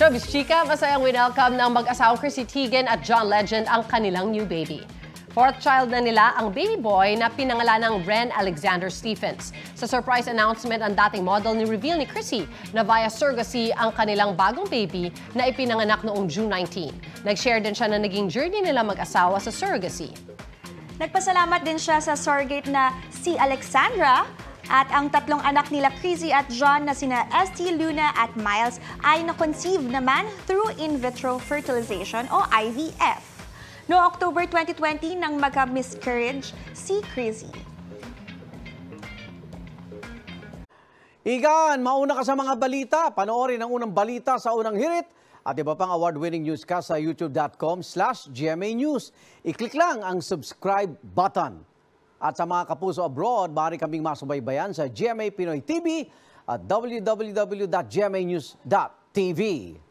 Showbiz Chika, masayang welcome ng mag-asawang Chrissy, Teigen at John Legend ang kanilang new baby. Fourth child na nila ang baby boy na pinangalan ng Ren Alexander Stephens. Sa surprise announcement ang dating model ni-reveal ni Chrissy na via surrogacy ang kanilang bagong baby na ipinanganak noong June 19. Nag-share din siya na naging journey nila mag-asawa sa surrogacy. Nagpasalamat din siya sa surrogate na si Alexandra at ang tatlong anak nila Chrissy at John na sina ST, Luna at Miles ay na-conceive naman through in vitro fertilization o IVF. No October 2020 nang magka-miscarriage si Chrissy. Igan, mauna ka sa mga balita. Panoorin ang unang balita sa unang hirit at iba pang award-winning newscast sa youtube.com/GMA News. I-click lang ang subscribe button. At sa mga kapuso abroad, maaari kaming masubaybayan sa GMA Pinoy TV at www.gmanews.tv.